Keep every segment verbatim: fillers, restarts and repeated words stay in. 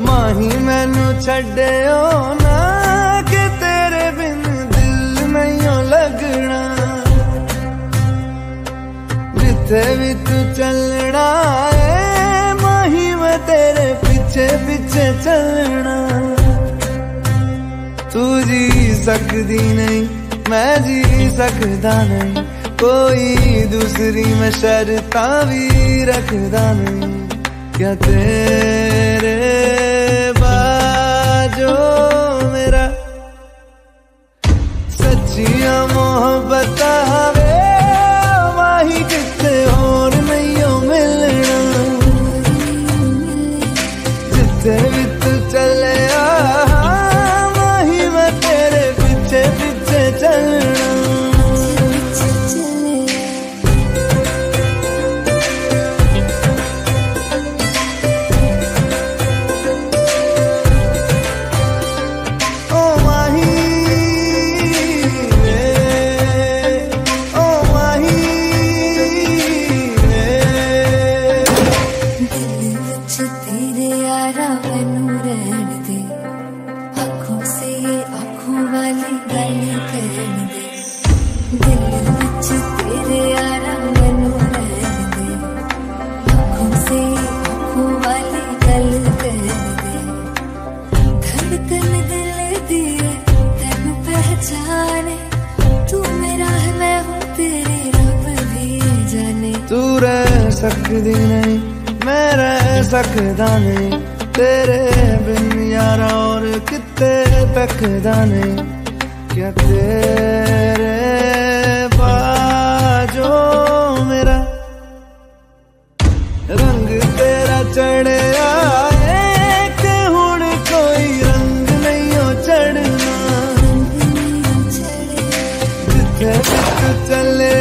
माही मैनू छड्डियो ना कि तेरे बिन दिल नहीं लगना। जिथे भी तू चलना है माही मैं तेरे पीछे पीछे चलना। तू जी सकदी नहीं मैं जी सकदा नहीं, कोई दूसरी मैं शर्ता भी रखदा नहीं। क्या तेरे बाजो मेरा सच्चिया मोहब्बत वे माही किते और नहीं मिलना। जिथे भी तू चले माही मैं तेरे पीछे पीछे चलना। तू रह सकदी नहीं मैं रह सकदा नहीं, तेरे बिन यारा और किते तकदा नहीं। क्या तेरे बाजो मेरा रंग तेरा चढ़े आए कि हुण कोई रंग नहीं हो चढ़ना। जिथे तू चले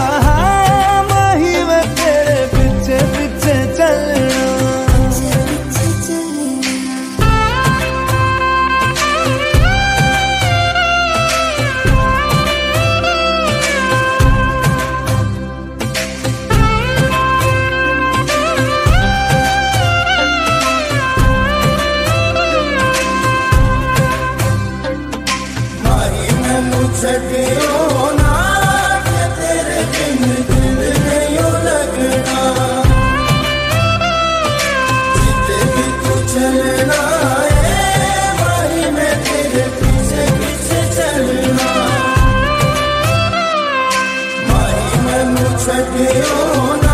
छड्डियो ना कि तेरे बिन दिल नहीं लगना। जिथे भी तू चलना है माही मैं तेरे पीछे पीछे चलना। माही मैनू छड्डियो ना